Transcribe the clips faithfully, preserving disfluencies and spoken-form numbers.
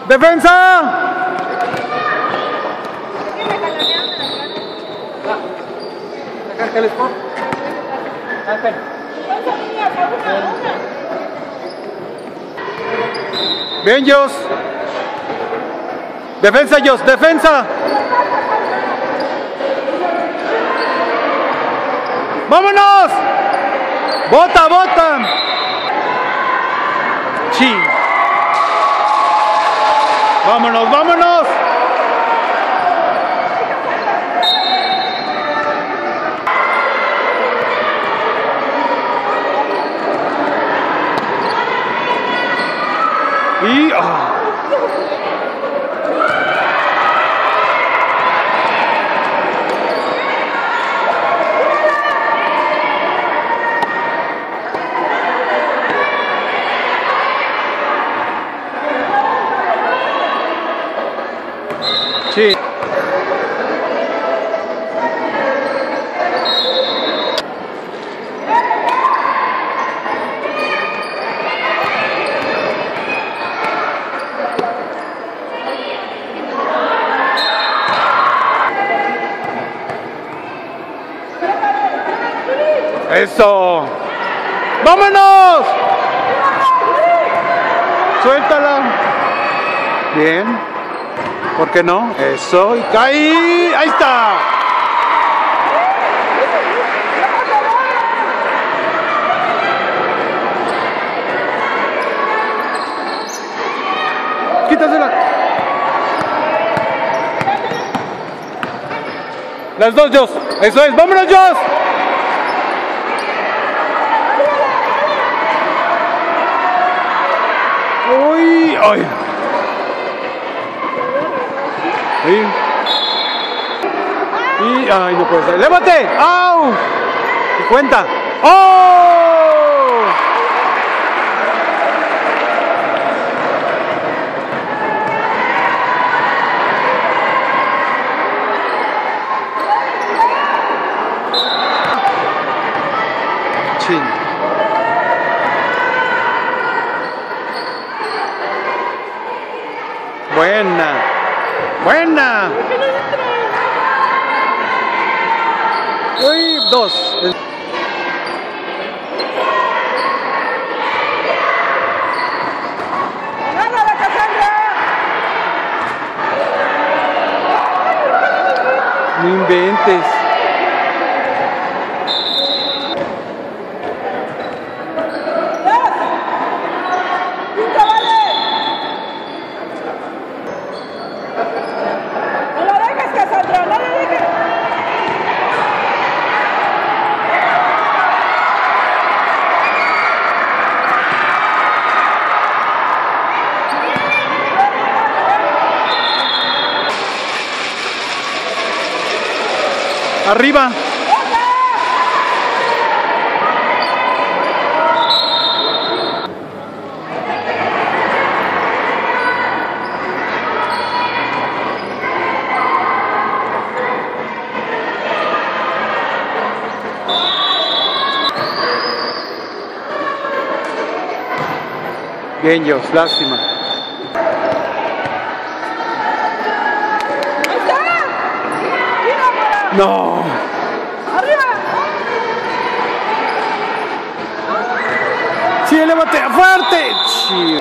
¡Defensa! Bien, Jos. Defensa, Jos, defensa. ¡Vámonos! ¡Bota, bota! Sí. ¡Vámonos, vámonos! Y... Oh. Sí. Eso. ¡Vámonos! Suéltala. Bien. ¿Por qué no? Eso. Y caí. Ahí está. Quítasela. Las dos, Jos. Eso es. ¡Vámonos, Jos! Uy, ay. Y, y, ay, no puede ser. ¡Llévate! ¡Au! Y cuenta. ¡Oh! Chin. Buena. Buena. Uy, dos. ¡Agárrala, Cassandra! No inventes. Arriba. Bien, Jos, lástima. No. ¡Arriba! Sí, elévate, fuerte. Sí.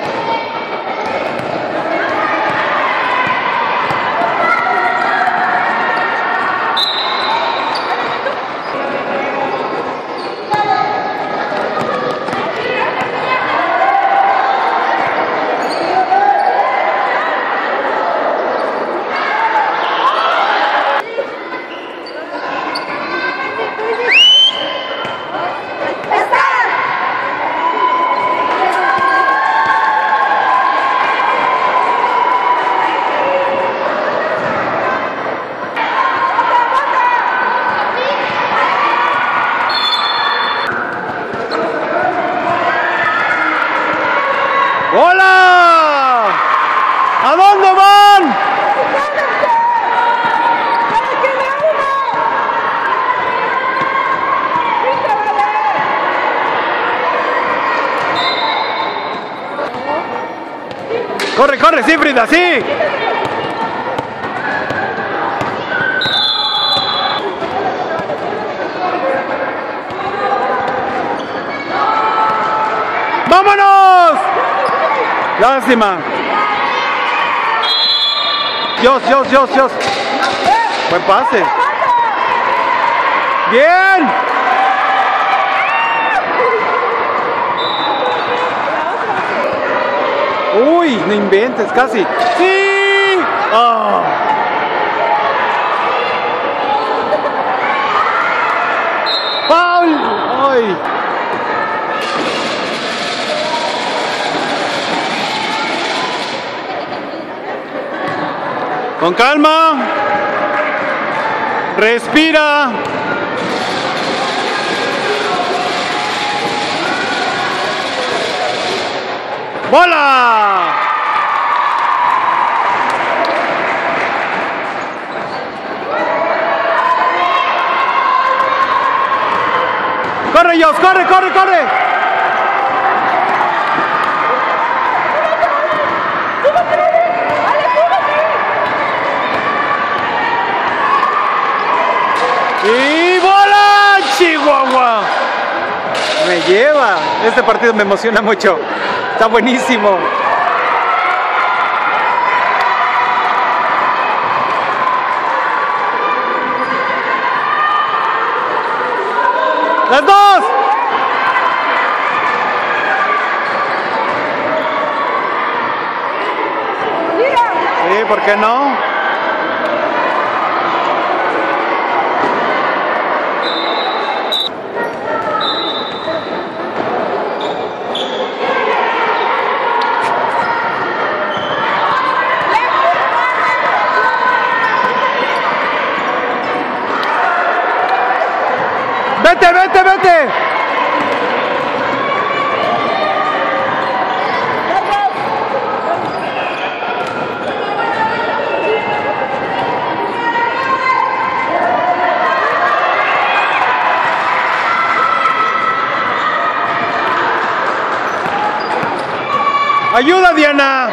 ¡Hola! ¿A dónde van? Corre, corre, sí, Frida, sí. ¡Vámonos! Lástima. Dios, Dios, Dios, Dios. Buen pase. Bien. Uy, no inventes, casi. ¡Sí! Oh. ¡Paul! ¡Ay! Con calma. Respira. ¡Bola! ¡Corre, Jos! ¡Corre, corre, corre! ¡Y bola! ¡Chihuahua! Me lleva. Este partido me emociona mucho. Está buenísimo. ¡Las dos! Sí, ¿por qué no? ¡Vete, vete, vete! ¡Ayuda, Diana!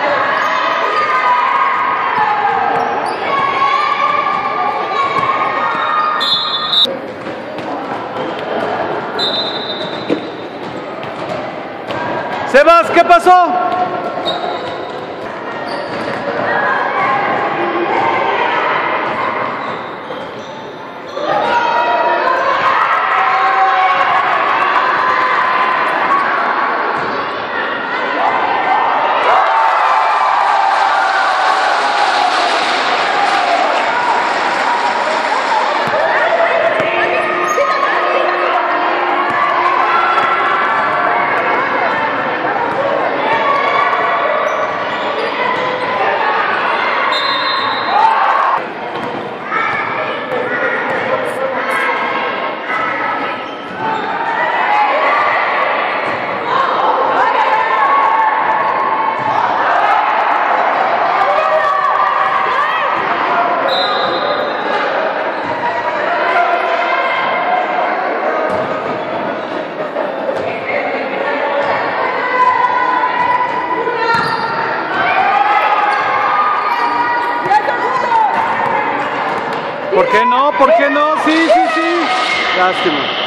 Sebas, ¿qué pasó? ¿Por qué no? ¿Por qué no? Sí, sí, sí. Lástima.